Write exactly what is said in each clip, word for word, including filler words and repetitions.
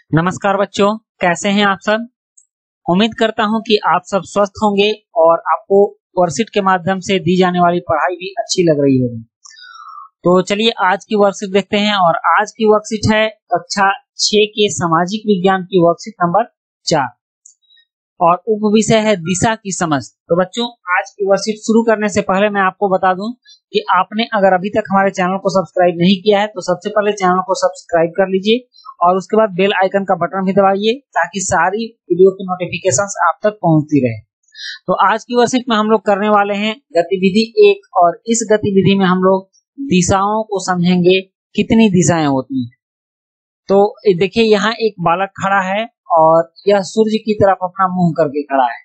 नमस्कार बच्चों, कैसे हैं आप सब। उम्मीद करता हूं कि आप सब स्वस्थ होंगे और आपको वर्कशीट के माध्यम से दी जाने वाली पढ़ाई भी अच्छी लग रही होगी। तो चलिए आज की वर्कशीट देखते हैं और आज की वर्कशीट है कक्षा छह के सामाजिक विज्ञान की वर्कशीट नंबर चार और उप विषय है दिशा की समझ। तो बच्चों आज की वर्कशीट शुरू करने से पहले मैं आपको बता दूं कि आपने अगर अभी तक हमारे चैनल को सब्सक्राइब नहीं किया है तो सबसे पहले चैनल को सब्सक्राइब कर लीजिए और उसके बाद बेल आइकन का बटन भी दबाइए ताकि सारी वीडियो की नोटिफिकेशंस आप तक पहुंचती रहे। तो आज की वर्कशीट में हम लोग करने वाले हैं गतिविधि एक और इस गतिविधि में हम लोग दिशाओं को समझेंगे, कितनी दिशाएं होती हैं। तो देखिए यहाँ एक बालक खड़ा है और यह सूर्य की तरफ अपना मुंह करके खड़ा है।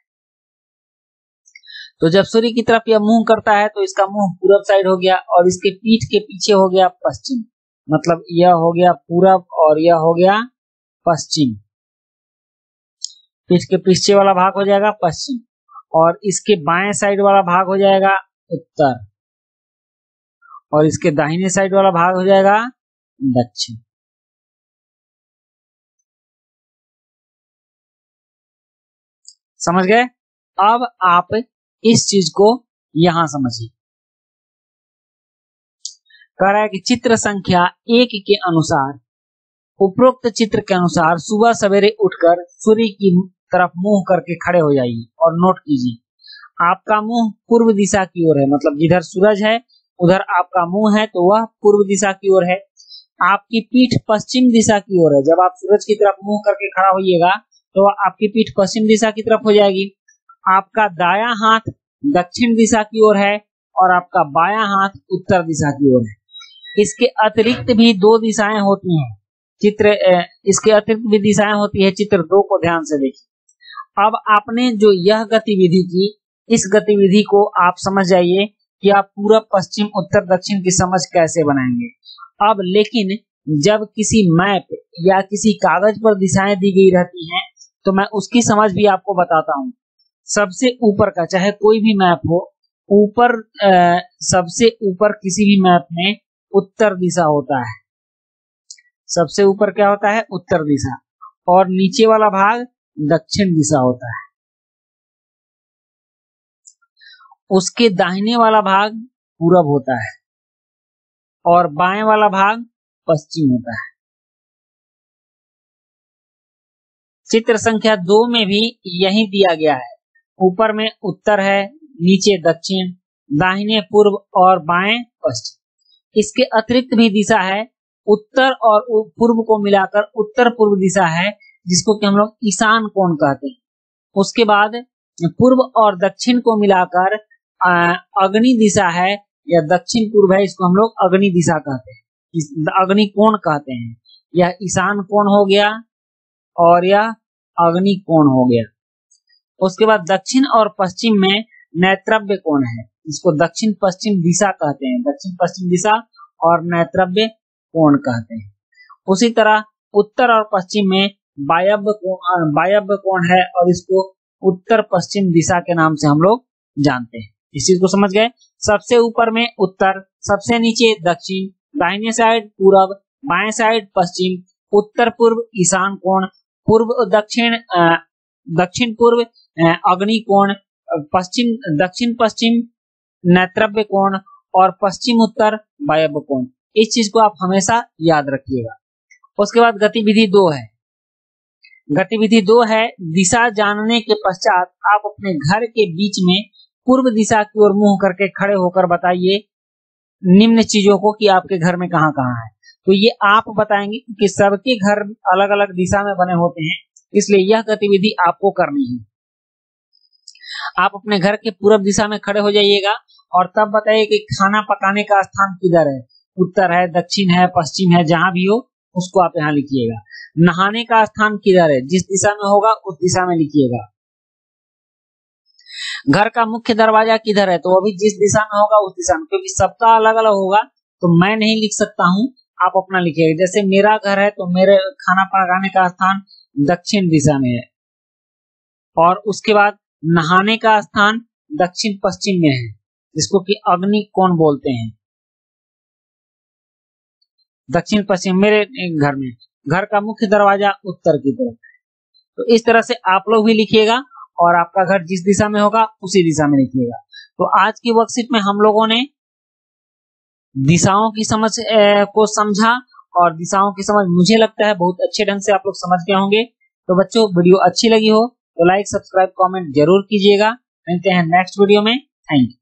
तो जब सूर्य की तरफ यह मुंह करता है तो इसका मुंह पूरब साइड हो गया और इसके पीठ के पीछे हो गया पश्चिम, मतलब यह हो गया पूरब और यह हो गया पश्चिम। पीठ के पीछे वाला भाग हो जाएगा पश्चिम और इसके बाएं साइड वाला भाग हो जाएगा उत्तर और इसके दाहिने साइड वाला भाग हो जाएगा दक्षिण। समझ गए। अब आप इस चीज को यहां समझिए। कह रहा है कि चित्र संख्या एक के अनुसार उपरोक्त चित्र के अनुसार सुबह सवेरे उठकर सूर्य की तरफ मुंह करके खड़े हो जाइए और नोट कीजिए आपका मुंह पूर्व दिशा की ओर है, मतलब जिधर सूरज है उधर आपका मुंह है तो वह पूर्व दिशा की ओर है। आपकी पीठ पश्चिम दिशा की ओर है। जब आप सूरज की तरफ मुंह करके खड़ा होइएगा तो आपकी पीठ पश्चिम दिशा की तरफ हो जाएगी। आपका दायां हाथ दक्षिण दिशा की ओर है और आपका बायां हाथ उत्तर दिशा की ओर है। इसके अतिरिक्त भी दो दिशाएं होती हैं। चित्र इसके अतिरिक्त भी दिशाएं होती है। चित्र दो को ध्यान से देखिए। अब आपने जो यह गतिविधि की, इस गतिविधि को आप समझ जाइए कि आप पूरब पश्चिम उत्तर दक्षिण की समझ कैसे बनाएंगे। अब लेकिन जब किसी मैप या किसी कागज पर दिशाएं दी गई रहती हैं तो मैं उसकी समझ भी आपको बताता हूं। सबसे ऊपर का चाहे कोई भी मैप हो, ऊपर सबसे ऊपर किसी भी मैप में उत्तर दिशा होता है। सबसे ऊपर क्या होता है? उत्तर दिशा। और नीचे वाला भाग दक्षिण दिशा होता है। उसके दाहिने वाला भाग पूरब होता है और बाएं वाला भाग पश्चिम होता है। चित्र संख्या दो में भी यही दिया गया है। ऊपर में उत्तर है, नीचे दक्षिण, दाहिने पूर्व और बाएं पश्चिम। इसके अतिरिक्त भी दिशा है। उत्तर और पूर्व को मिलाकर उत्तर पूर्व दिशा है जिसको कि हम लोग ईशान कोण कहते हैं। उसके बाद पूर्व और दक्षिण को मिलाकर अग्नि दिशा है या दक्षिण पूर्व है, इसको हम लोग अग्नि दिशा कहते हैं, अग्नि कोण कहते हैं। यह ईशान कोण हो गया और यह अग्नि कोण हो गया। उसके बाद दक्षिण और पश्चिम में नैत्रव्य कोण है, इसको दक्षिण पश्चिम दिशा कहते हैं। दक्षिण पश्चिम दिशा और नैत्रव्य कोण कहते हैं। उसी तरह उत्तर और पश्चिम में वायव्य कोण वायव्य कोण है और इसको उत्तर पश्चिम दिशा के नाम से हम लोग जानते हैं। इस चीज को समझ गए। सबसे ऊपर में उत्तर, सबसे नीचे दक्षिण, दाहिने साइड पूरब, बाएं साइड पश्चिम, उत्तर पूर्व ईशान कोण, पूर्व दक्षिण दक्षिण पूर्व अग्नि कोण, पश्चिम दक्षिण पश्चिम नैत्रव्य कोण और पश्चिम उत्तर वायव्य कोण। इस चीज को आप हमेशा याद रखिएगा। उसके बाद गतिविधि दो है। गतिविधि दो है दिशा जानने के पश्चात आप अपने घर के बीच में पूर्व दिशा की ओर मुंह करके खड़े होकर बताइए निम्न चीजों को कि आपके घर में कहां कहां है। तो ये आप बताएंगे कि सबके घर अलग अलग दिशा में बने होते हैं, इसलिए यह गतिविधि आपको करनी है। आप अपने घर के पूर्व दिशा में खड़े हो जाइएगा और तब बताइए कि खाना पकाने का स्थान किधर है, उत्तर है, दक्षिण है, पश्चिम है, जहां भी हो उसको आप यहाँ लिखिएगा। नहाने का स्थान किधर है, जिस दिशा में होगा उस दिशा में लिखिएगा। घर का मुख्य दरवाजा किधर है, तो अभी जिस दिशा में होगा उस दिशा में, क्योंकि सबका अलग अलग होगा तो मैं नहीं लिख सकता हूँ, आप अपना लिखिएगा। जैसे मेरा घर है तो मेरे खाना पकाने का स्थान दक्षिण दिशा में है और उसके बाद नहाने का स्थान दक्षिण पश्चिम में है जिसको कि अग्नि कोण बोलते हैं। दक्षिण पश्चिम मेरे घर में घर का मुख्य दरवाजा उत्तर की तरफ है। तो इस तरह से आप लोग भी लिखिएगा और आपका घर जिस दिशा में होगा उसी दिशा में लिखिएगा। तो आज की वर्कशीट में हम लोगों ने दिशाओं की समझ को समझा और दिशाओं की समझ मुझे लगता है बहुत अच्छे ढंग से आप लोग समझ गए होंगे। तो बच्चों, वीडियो अच्छी लगी हो तो लाइक, सब्सक्राइब, कमेंट जरूर कीजिएगा। मिलते हैं नेक्स्ट वीडियो में। Thank you.